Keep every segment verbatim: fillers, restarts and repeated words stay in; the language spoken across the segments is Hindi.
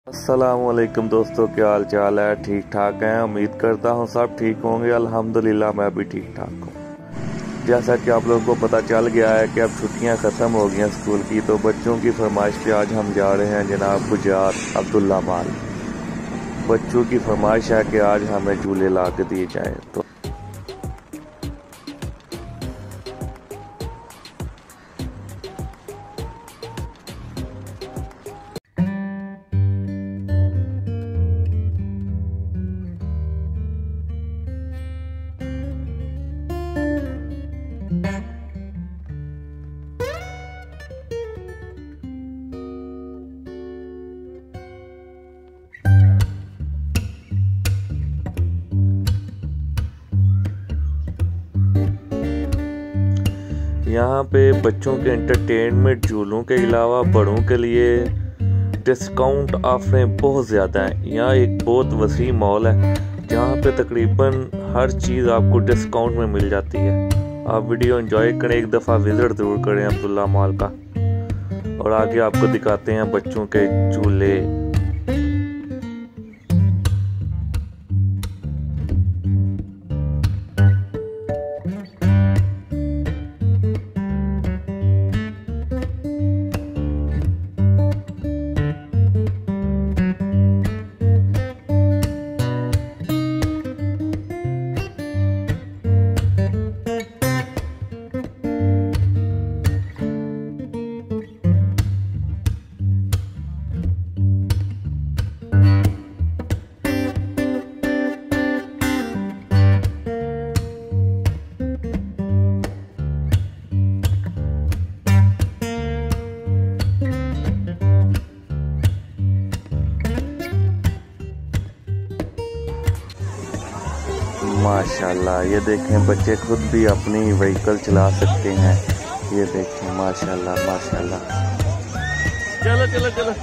अस्सलामुअलैकुम दोस्तों, क्या हाल चाल है? ठीक ठाक हैं? उम्मीद करता हूँ सब ठीक होंगे। अल्हम्दुलिल्लाह मैं भी ठीक ठाक हूँ। जैसा कि आप लोगों को पता चल गया है कि अब छुट्टियां ख़त्म हो गई हैं स्कूल की, तो बच्चों की फरमाइश पे आज हम जा रहे हैं जनाब गुजरात अब्दुल्ला मॉल। बच्चों की फरमाइश है कि आज हमें झूले ला के दिए जाएँ। तो यहाँ पे बच्चों के एंटरटेनमेंट झूलों के अलावा बड़ों के लिए डिस्काउंट ऑफरें बहुत ज़्यादा हैं। यहाँ एक बहुत वसी मॉल है जहाँ पे तकरीबन हर चीज़ आपको डिस्काउंट में मिल जाती है। आप वीडियो एंजॉय करें, एक दफ़ा विज़िट ज़रूर करें अब्दुल्ला मॉल का। और आगे आपको दिखाते हैं बच्चों के झूले। माशाल्लाह, ये देखें बच्चे खुद भी अपनी व्हीकल चला सकते हैं। ये देखें माशाल्लाह माशाल्लाह। चलो चलो चलो।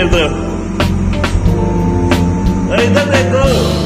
इधर इधर देखो।